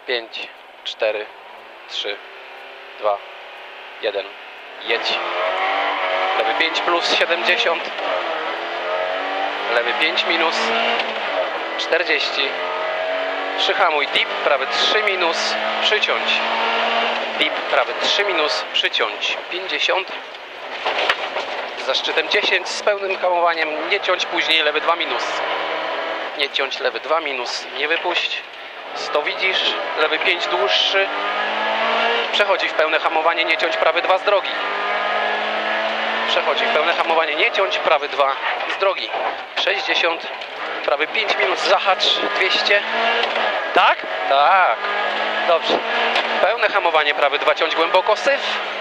5, 4, 3, 2, 1. Jedź. Lewy 5 plus 70. Lewy 5 minus 40. Przyhamuj, dip, prawy 3 minus, przyciąć. Dip, prawy 3 minus, przyciąć. 50. Za szczytem 10 z pełnym hamowaniem, nie ciąć później, lewy 2 minus. Nie ciąć, lewy 2 minus, nie wypuść. 100 widzisz, lewy 5 dłuższy. Przechodzi w pełne hamowanie, nie ciąć, prawy 2 z drogi. Przechodzi w pełne hamowanie, nie ciąć, prawy 2 z drogi. 60, prawy 5 minus, zahacz 200. Tak? Tak. Dobrze. Pełne hamowanie, prawy 2 ciąć głęboko, syf.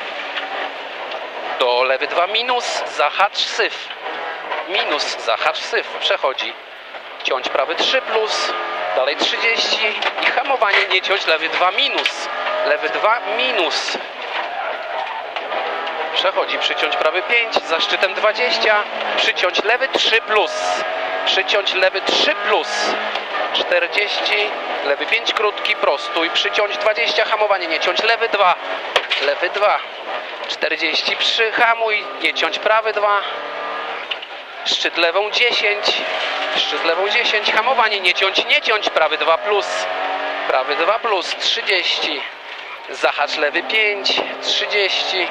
Do lewy 2 minus, zahacz syf. Minus, zahacz syf. Przechodzi. Ciąć prawy 3 plus, dalej 30 i hamowanie, nie ciąć, lewy 2 minus. Lewy 2 minus. Przechodzi, przyciąć prawy 5, za szczytem 20, przyciąć lewy 3 plus. Przyciąć lewy 3 plus. 40, lewy 5 krótki, prostuj, przyciąć 20, hamowanie, nie ciąć, lewy 2. Lewy 2. 40, przyhamuj, nie ciąć, prawy 2. Szczyt lewą 10. Szczyt lewą 10, hamowanie, nie ciąć, prawy 2 plus. Prawy 2 plus, 30. Zahacz lewy 5, 30.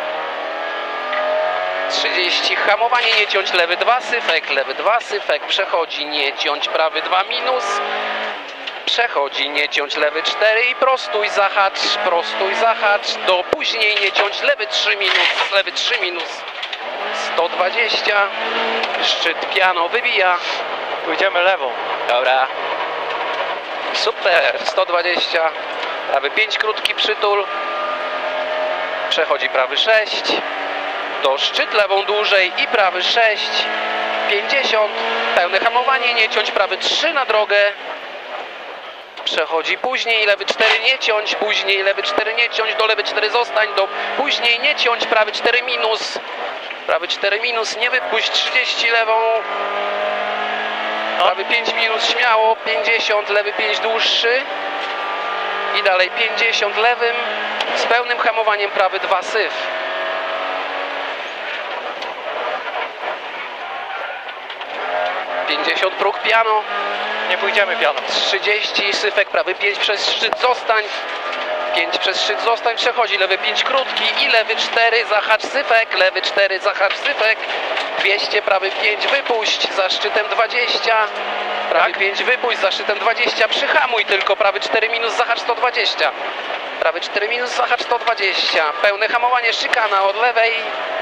30, hamowanie, nie ciąć, lewy 2 syfek, lewy 2 syfek, przechodzi, nie ciąć, prawy 2 minus. Przechodzi, nie ciąć, lewy 4 i prostuj, zahacz, do później, nie ciąć, lewy 3 minus, lewy 3 minus. 120, szczyt piano wybija. Pójdziemy lewą. Dobra. Super, 120, prawy 5 krótki, przytul. Przechodzi prawy 6. Do szczyt lewą dłużej i prawy 6. 50, pełne hamowanie, nie ciąć, prawy 3 na drogę. Przechodzi później, lewy 4 nie ciąć, później lewy 4 nie ciąć, do lewy 4 zostań, do później nie ciąć, prawy 4 minus. Prawy 4 minus, nie wypuść, 30 lewą. Prawy 5 minus, śmiało, 50, lewy 5 dłuższy. I dalej 50 lewym, z pełnym hamowaniem, prawy 2 syf. 50 próg piano. Nie pójdziemy piano. 30 syfek, prawy 5 przez szczyt zostań. 5 przez szczyt zostań, przechodzi lewy 5 krótki i lewy 4 zahacz syfek, lewy 4 zahacz syfek. 200, prawy 5 wypuść, za szczytem 20. Prawy 5 wypuść, za szczytem 20, przyhamuj tylko, prawy 4 minus zahacz 120. Prawy 4 minus zahacz 120. Pełne hamowanie, szykana od lewej.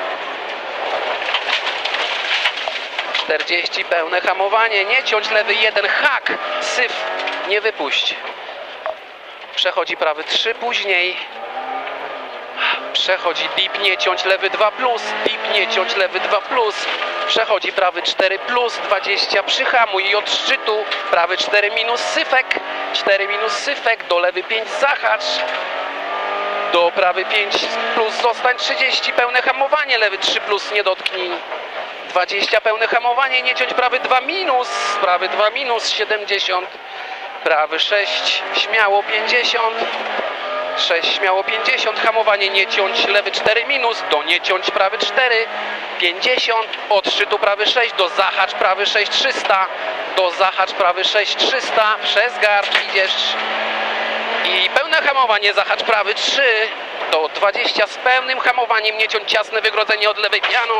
40, pełne hamowanie, nie ciąć, lewy 1, hak, syf, nie wypuść. Przechodzi prawy 3 później. Przechodzi dip, nie ciąć, lewy 2 plus, dip, nie ciąć, lewy 2 plus. Przechodzi prawy 4 plus, 20, przyhamuj i od szczytu prawy 4 minus syfek, 4 minus syfek, do lewy 5 zahacz. Do prawy 5 plus zostań, 30, pełne hamowanie, lewy 3 plus, nie dotknij. 20, pełne hamowanie, nie ciąć, prawy 2 minus, prawy 2 minus, 70, prawy 6, śmiało 50, 6, śmiało 50, hamowanie, nie ciąć, lewy 4 minus, do nie ciąć, prawy 4, 50, od szczytu prawy 6, do zahacz, prawy 6, 300, do zahacz, prawy 6, 300, przez gard idziesz i pełne hamowanie, zahacz, prawy 3, do 20 z pełnym hamowaniem, nie ciąć, ciasne wygrodzenie od lewej piano.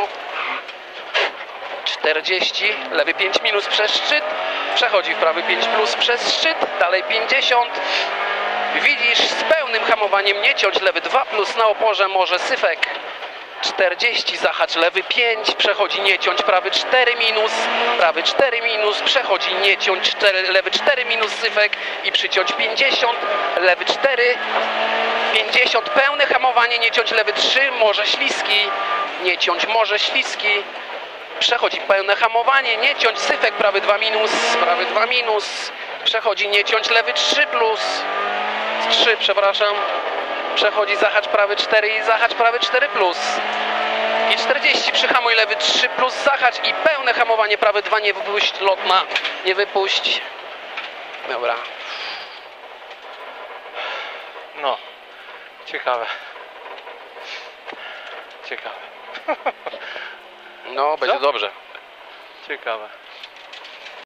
40, lewy 5 minus przez szczyt, przechodzi w prawy 5 plus przez szczyt, dalej 50, widzisz, z pełnym hamowaniem, nie ciąć, lewy 2 plus na oporze, może syfek. 40, zahacz, lewy 5, przechodzi, nie ciąć, prawy 4 minus, przechodzi, nie ciąć, lewy 4 minus syfek i przyciąć 50, lewy 4, 50, pełne hamowanie, nie ciąć, lewy 3, może śliski, nie ciąć, może śliski. Przechodzi pełne hamowanie, nie ciąć, syfek, prawy 2 minus, przechodzi, nie ciąć, lewy 3 plus, 3, przepraszam, przechodzi, zahacz, prawy 4 i zahacz, prawy 4 plus. I 40, przyhamuj, lewy 3 plus, zahacz i pełne hamowanie, prawy 2, nie wypuść, lotna, nie wypuść. Dobra. No. Ciekawe. Ciekawe. No, będzie Co? dobrze. Ciekawe.